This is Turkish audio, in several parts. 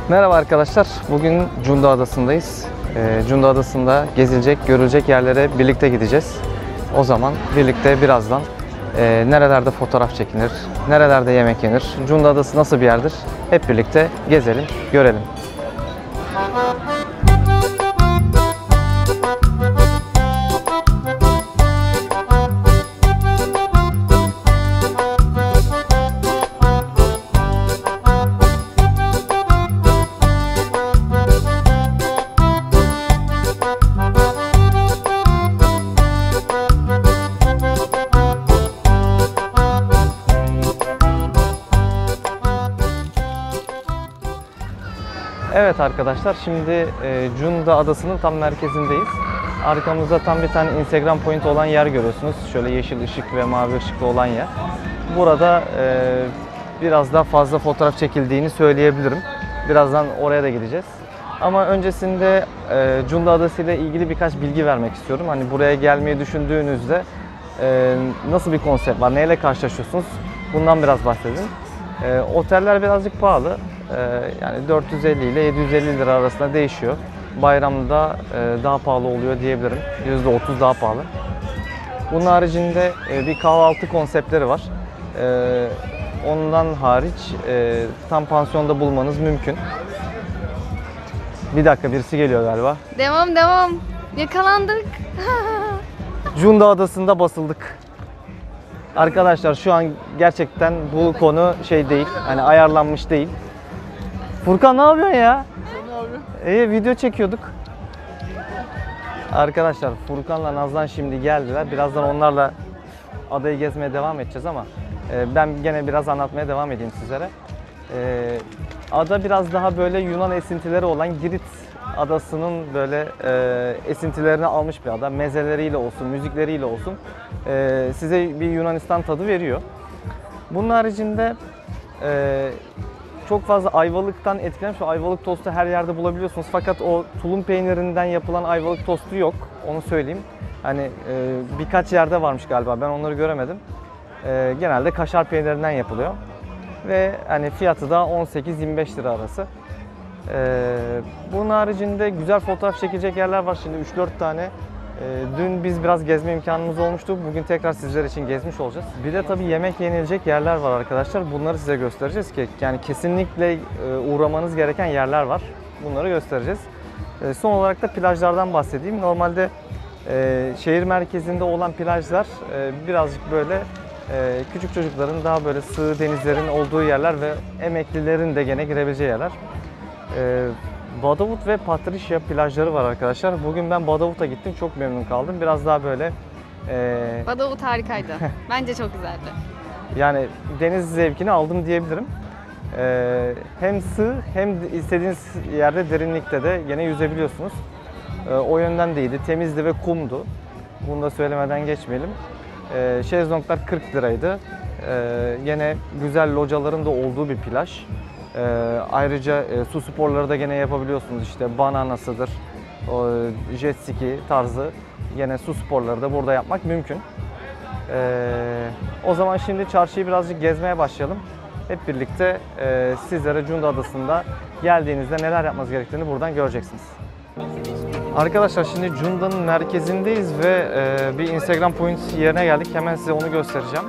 Merhaba arkadaşlar, bugün Cunda Adası'ndayız. Cunda Adası'nda gezilecek, görülecek yerlere birlikte gideceğiz. O zaman birlikte birazdan nerelerde fotoğraf çekilir, nerelerde yemek yenir, Cunda Adası nasıl bir yerdir hep birlikte gezelim, görelim. Evet arkadaşlar, şimdi Cunda Adası'nın tam merkezindeyiz. Arkamızda tam bir tane Instagram point olan yer görüyorsunuz. Şöyle yeşil ışık ve mavi ışıklı olan yer. Burada biraz daha fazla fotoğraf çekildiğini söyleyebilirim. Birazdan oraya da gideceğiz. Ama öncesinde Cunda Adası ile ilgili birkaç bilgi vermek istiyorum. Hani buraya gelmeyi düşündüğünüzde nasıl bir konsept var, neyle karşılaşıyorsunuz? Bundan biraz bahsedin. Oteller birazcık pahalı. Yani 450 ile 750 lira arasında değişiyor. Bayramda daha pahalı oluyor diyebilirim. %30 daha pahalı. Bunun haricinde bir kahvaltı konseptleri var. Ondan hariç tam pansiyonda bulmanız mümkün. Bir dakika, birisi geliyor galiba. Devam. Yakalandık. Cunda Adası'nda basıldık. Arkadaşlar şu an gerçekten bu konu şey değil. Hani ayarlanmış değil. Furkan ne yapıyorsun ya? Video çekiyorduk. Arkadaşlar Furkan'la Nazlan şimdi geldiler. Birazdan onlarla adayı gezmeye devam edeceğiz ama ben gene biraz anlatmaya devam edeyim sizlere. Ada biraz daha böyle Yunan esintileri olan Girit Adası'nın böyle esintilerini almış bir ada. Mezeleriyle olsun, müzikleriyle olsun size bir Yunanistan tadı veriyor. Bunun haricinde çok fazla Ayvalık'tan etkilenmiş. Ayvalık tostu her yerde bulabiliyorsunuz. Fakat o tulum peynirinden yapılan Ayvalık tostu yok. Onu söyleyeyim. Hani birkaç yerde varmış galiba. Ben onları göremedim. Genelde kaşar peynirinden yapılıyor. Ve hani fiyatı da 18-25 lira arası. Bunun haricinde güzel fotoğraf çekecek yerler var. Şimdi 3-4 tane. Dün biz biraz gezme imkanımız olmuştu. Bugün tekrar sizler için gezmiş olacağız. Bir de tabii yemek yenilecek yerler var arkadaşlar. Bunları size göstereceğiz ki yani kesinlikle uğramanız gereken yerler var. Bunları göstereceğiz. Son olarak da plajlardan bahsedeyim. Normalde şehir merkezinde olan plajlar birazcık böyle küçük çocukların daha böyle sığ denizlerin olduğu yerler ve emeklilerin de gene girebileceği yerler. Badavut ve Patricia plajları var arkadaşlar. Bugün ben Badavut'a gittim. Çok memnun kaldım. Biraz daha böyle... Badavut harikaydı. Bence çok güzeldi. Yani deniz zevkini aldım diyebilirim. Hem sığ hem istediğiniz yerde derinlikte de gene yüzebiliyorsunuz. O yönden de iyiydi. Temizdi ve kumdu. Bunu da söylemeden geçmeyelim. Şezlonglar 40 liraydı. Yine güzel locaların da olduğu bir plaj. Ayrıca su sporları da gene yapabiliyorsunuz. İşte bananasıdır, jet ski tarzı yine su sporları da burada yapmak mümkün. O zaman şimdi çarşıyı birazcık gezmeye başlayalım. Hep birlikte sizlere Cunda Adası'nda geldiğinizde neler yapmanız gerektiğini buradan göreceksiniz. Arkadaşlar şimdi Cunda'nın merkezindeyiz ve bir Instagram point yerine geldik. Hemen size onu göstereceğim.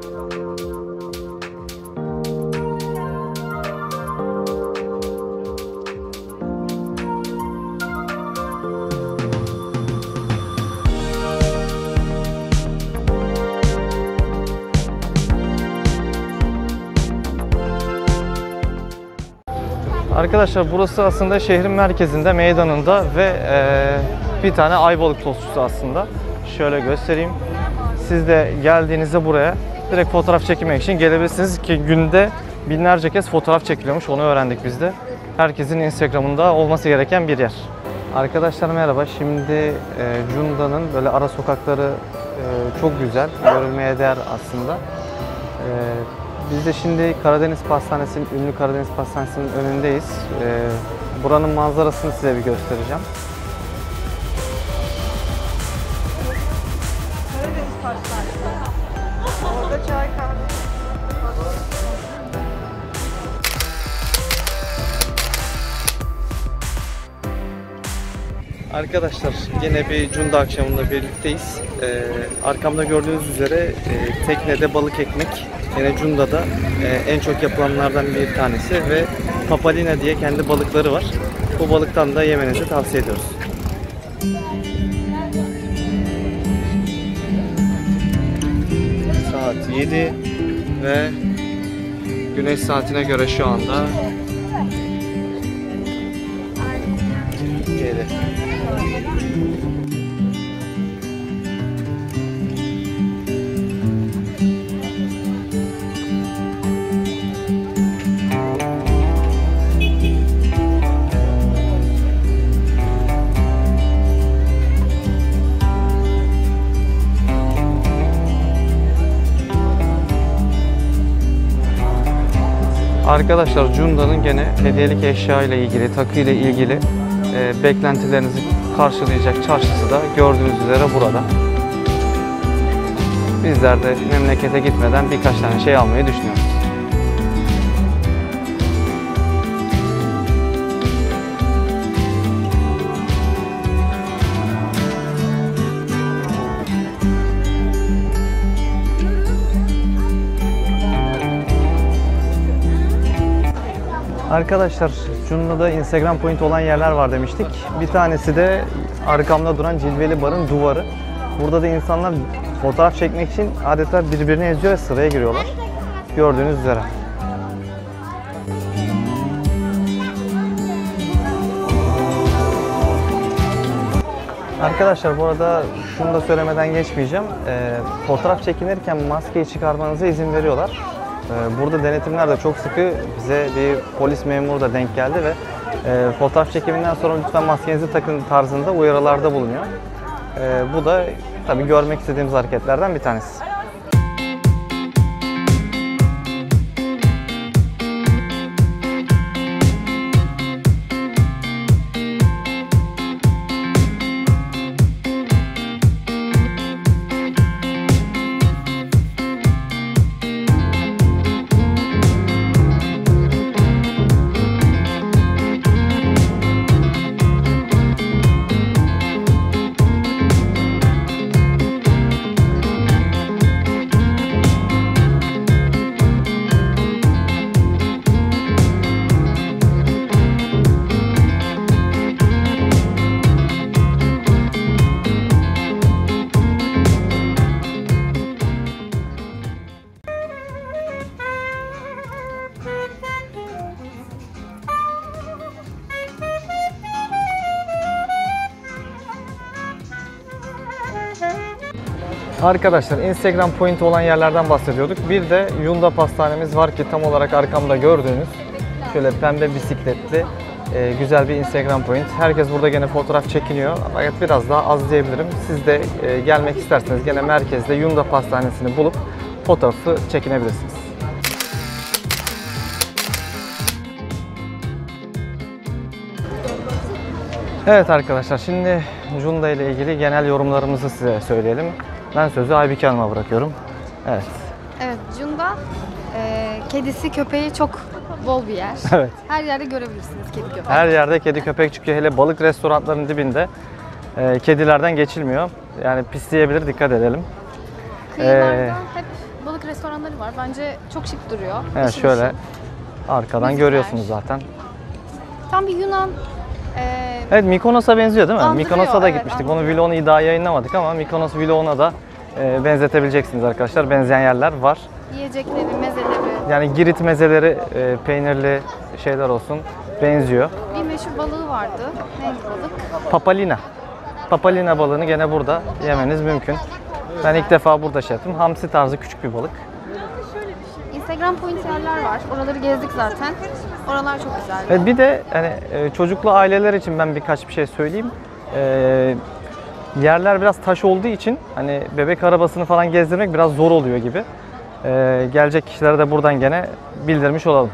Arkadaşlar burası aslında şehrin merkezinde, meydanında ve bir tane Ayvalık tostçusu aslında. Şöyle göstereyim. Siz de geldiğinizde buraya direkt fotoğraf çekmek için gelebilirsiniz ki günde binlerce kez fotoğraf çekiliyormuş. Onu öğrendik biz de. Herkesin Instagram'ında olması gereken bir yer. Arkadaşlar merhaba. Şimdi Cunda'nın böyle ara sokakları çok güzel. Görülmeye değer aslında. Biz de şimdi Karadeniz Pastanesi'nin, ünlü Karadeniz Pastanesi'nin önündeyiz. Buranın manzarasını size bir göstereceğim. Karadeniz Pastanesi. Orada çay kahve. Arkadaşlar yine bir Cunda akşamında birlikteyiz. Arkamda gördüğünüz üzere teknede balık ekmek yine Cunda'da en çok yapılanlardan bir tanesi ve papalina diye kendi balıkları var. Bu balıktan da yemenizi tavsiye ediyoruz. Saat 7 ve güneş saatine göre şu anda 7. Arkadaşlar Cunda'nın gene hediyelik eşya ile ilgili, takı ile ilgili beklentilerinizi karşılayacak çarşısı da gördüğünüz üzere burada. Bizler de memlekete gitmeden birkaç tane şey almayı düşünüyoruz. Arkadaşlar Cunda'da Instagram point olan yerler var demiştik. Bir tanesi de arkamda duran Cilveli Bar'ın duvarı. Burada da insanlar fotoğraf çekmek için adeta birbirini eziyor ve sıraya giriyorlar. Gördüğünüz üzere. Arkadaşlar bu arada şunu da söylemeden geçmeyeceğim. Fotoğraf çekinirken maskeyi çıkarmanıza izin veriyorlar. Burada denetimler de çok sıkı. Bize bir polis memuru da denk geldi ve fotoğraf çekiminden sonra lütfen maskenizi takın tarzında uyarılarda bulunuyor. Bu da tabii görmek istediğimiz hareketlerden bir tanesi. Arkadaşlar Instagram point olan yerlerden bahsediyorduk. Bir de Yunda pastanemiz var ki tam olarak arkamda gördüğünüz şöyle pembe bisikletli güzel bir Instagram point. Herkes burada gene fotoğraf çekiniyor. Fakat biraz daha az diyebilirim. Siz de gelmek isterseniz gene merkezde Yunda pastanesini bulup fotoğrafı çekinebilirsiniz. Evet arkadaşlar şimdi Cunda ile ilgili genel yorumlarımızı size söyleyelim. Ben sözü Aybike Hanım'a bırakıyorum. Evet. Evet, Cunda kedisi, köpeği çok bol bir yer. Evet. Her yerde görebilirsiniz kedi köpek. Her yerde kedi köpek çıkıyor. Hele balık restoranlarının dibinde kedilerden geçilmiyor. Yani pisleyebilir, dikkat edelim. Kıyılarda hep balık restoranları var. Bence çok şık duruyor. Evet İşin şöyle işi. arkadan Müzikler. görüyorsunuz zaten. Tam bir Yunan Evet Mykonos'a benziyor değil mi? Andırıyor, Mykonos'a da evet, gitmiştik. andırıyor. Onu vlogunu daha yayınlamadık ama Mykonos vloguna da benzetebileceksiniz arkadaşlar. Benzeyen yerler var. yiyecekleri, mezeleri. Yani Girit mezeleri, peynirli şeyler olsun benziyor. Bir meşhur balığı vardı. Neydi balık? Papalina. Papalina balığını gene burada yemeniz mümkün. Ben ilk defa burada şey yaptım. Hamsi tarzı küçük bir balık. Instagram point yerler var. Oraları gezdik zaten. Oralar çok güzel. Bir de hani çocuklu aileler için ben birkaç bir şey söyleyeyim. Yerler biraz taş olduğu için hani bebek arabasını falan gezdirmek biraz zor oluyor gibi. Gelecek kişilere de buradan gene bildirmiş olalım.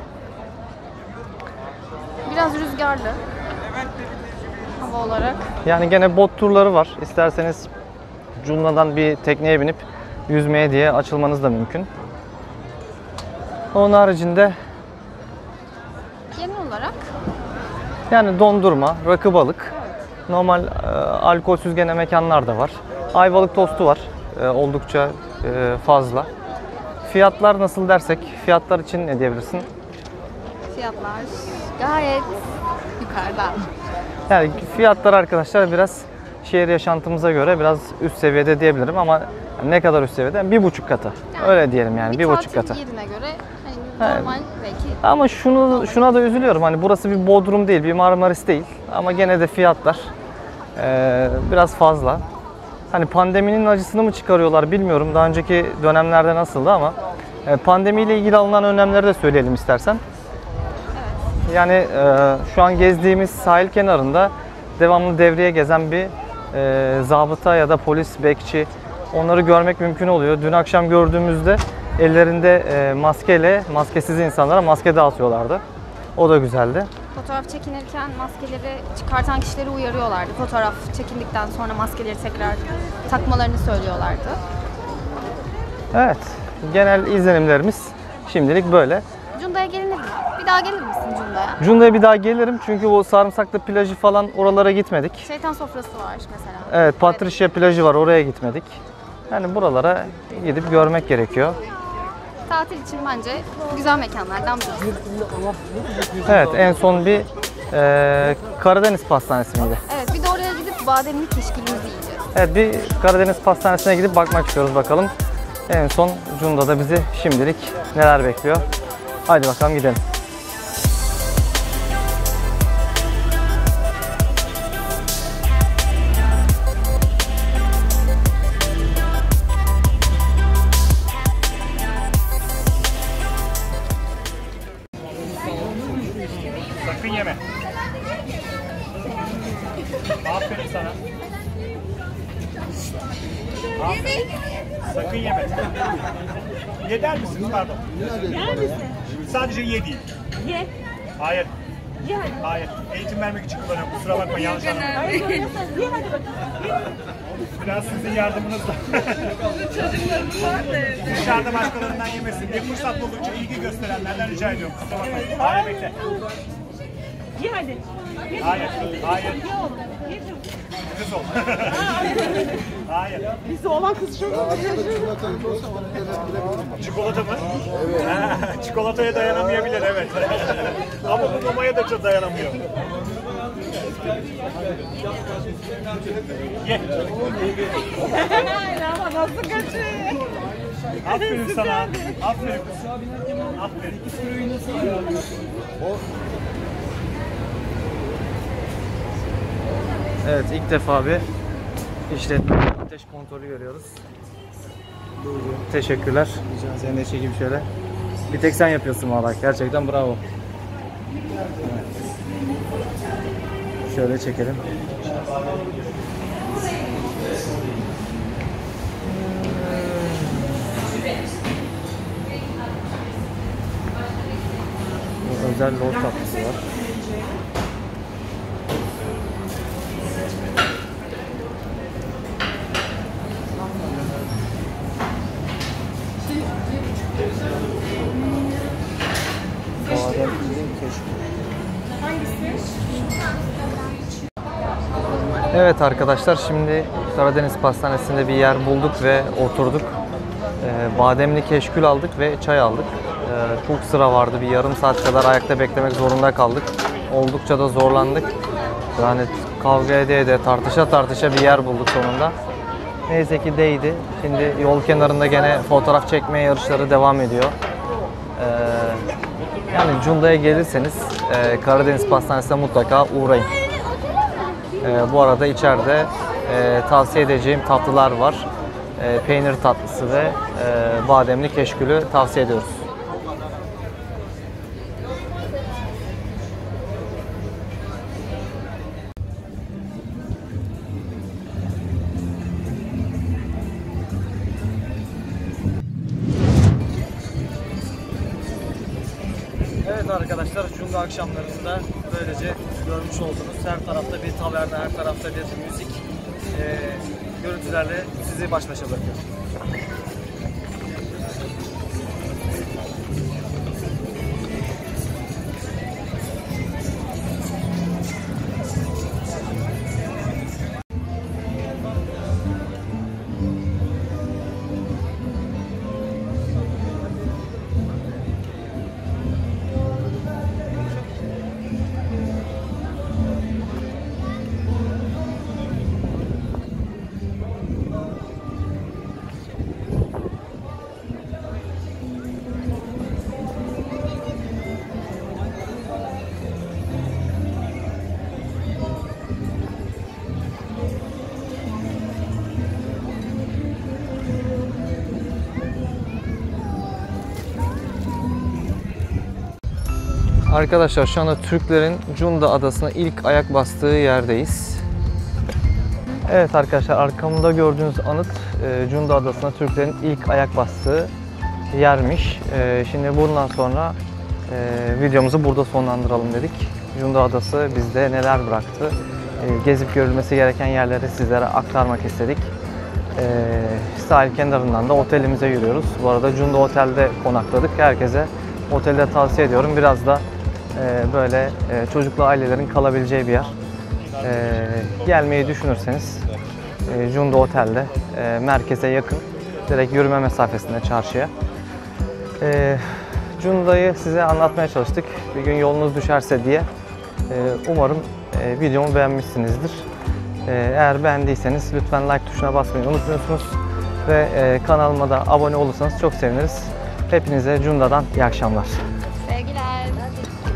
Biraz rüzgarlı hava olarak. Yani gene bot turları var. İsterseniz Cunda'dan bir tekneye binip yüzmeye diye açılmanız da mümkün. Onun haricinde Genel olarak yani dondurma, rakı balık Normal alkolsüz gene mekanlar da var. Ayvalık tostu var. Oldukça fazla. Fiyatlar nasıl dersek, fiyatlar için ne diyebilirsin? Fiyatlar gayet yukarıda. Yani fiyatlar arkadaşlar biraz şehir yaşantımıza göre biraz üst seviyede diyebilirim ama ne kadar üst seviyede? 1,5 katı. Yani öyle diyelim yani, 1,5 katı. tatil yerine göre hani normal belki. Ama şuna da üzülüyorum. Hani burası bir Bodrum değil, bir Marmaris değil. Ama gene de fiyatlar biraz fazla. Hani pandeminin acısını mı çıkarıyorlar bilmiyorum. Daha önceki dönemlerde nasıldı ama pandemiyle ilgili alınan önlemleri de söyleyelim istersen. Yani şu an gezdiğimiz sahil kenarında devamlı devreye gezen bir zabıta ya da polis, bekçi, onları görmek mümkün oluyor. Dün akşam gördüğümüzde ellerinde maskesiz insanlara maske dağıtıyorlardı. O da güzeldi. Fotoğraf çekinirken maskeleri çıkartan kişileri uyarıyorlardı. Fotoğraf çekindikten sonra maskeleri tekrar takmalarını söylüyorlardı. Evet, genel izlenimlerimiz şimdilik böyle. Cunda'ya gelinir mi? Bir daha gelir misin Cunda'ya? Cunda'ya bir daha gelirim çünkü o Sarımsaklı plajı falan oralara gitmedik. Şeytan sofrası var mesela. Evet, Patricia plajı var, oraya gitmedik. Yani buralara gidip görmek gerekiyor. Tatil için bence güzel mekanlardan birisi. Evet, en son bir Karadeniz Pastanesi miydi? Evet, bir de oraya gidip bademli keşkülümüzü yiyeceğiz. Evet, bir Karadeniz Pastanesi'ne gidip bakmak istiyoruz bakalım. En son Cunda'da bizi şimdilik neler bekliyor? Haydi bakalım gidelim. Sakın yeme. Aferin sana. Aferin. Sakın yeme. Ye der misin? Pardon. Yer misin? Sadece ye değil. Ye. Hayır. Ye hadi. Hayır. Eğitim vermek için kullanıyorum. Kusura bakma, yanlış anladım. Ye hadi bakalım. Biraz sizin yardımınızla. Dışarıda başkalarından yemesin diye fırsat buldukça ilgi gösterenlerden rica ediyorum. Kusura bakmayın. Hayır, bekle. Ye hadi. Hayır. Hayır. Ye oğlum. Ye çabuk. Kız ol. Hayır. Biz oğlan kız çok Çikolata mı? Evet. Çikolataya dayanamayabilir, evet. Ama bu mamaya da çok dayanamıyor. Ye. Ama nasıl kaçıyor? Aferin sana. Aferin. Aferin. Evet, ilk defa bir işletme ateş kontrolü görüyoruz. Teşekkürler. Seni de çekeyim şöyle. Bir tek sen yapıyorsun valla. Gerçekten bravo. Evet. Şöyle çekelim. Bu özel lor tatlısı var. Evet arkadaşlar, şimdi Karadeniz Pastanesi'nde bir yer bulduk ve oturduk. Bademli keşkül aldık ve çay aldık. Çok sıra vardı. Bir yarım saat kadar ayakta beklemek zorunda kaldık. Oldukça da zorlandık. Yani kavga ede tartışa bir yer bulduk sonunda. Neyse ki değdi. Şimdi yol kenarında gene fotoğraf çekme yarışları devam ediyor. Yani Cunda'ya gelirseniz Karadeniz Pastanesi'ne mutlaka uğrayın. Bu arada içeride tavsiye edeceğim tatlılar var. Peynir tatlısı ve bademli keşkülü tavsiye ediyoruz. Evet arkadaşlar, Cunda akşamlarında böylece görmüş oldunuz. Her tarafta bir taverna, her tarafta bir müzik görüntülerle sizi baş başa bırakıyorum. Arkadaşlar şu anda Türklerin Cunda Adası'na ilk ayak bastığı yerdeyiz. Evet arkadaşlar, arkamda gördüğünüz anıt Cunda Adası'na Türklerin ilk ayak bastığı yermiş. Şimdi bundan sonra videomuzu burada sonlandıralım dedik. Cunda Adası bizde neler bıraktı? Gezip görülmesi gereken yerleri sizlere aktarmak istedik. Sahil kenarından da otelimize yürüyoruz. Bu arada Cunda Otel'de konakladık. Herkese otelde tavsiye ediyorum. Biraz da böyle çocuklu ailelerin kalabileceği bir yer. Gelmeyi düşünürseniz Cunda Otel'de merkeze yakın. Direkt yürüme mesafesinde çarşıya. Cunda'yı size anlatmaya çalıştık. Bir gün yolunuz düşerse diye. Umarım videomu beğenmişsinizdir. Eğer beğendiyseniz lütfen like tuşuna basmayı unutmuyorsunuz. Ve kanalıma da abone olursanız çok seviniriz. Hepinize Cunda'dan iyi akşamlar. Sevgiler.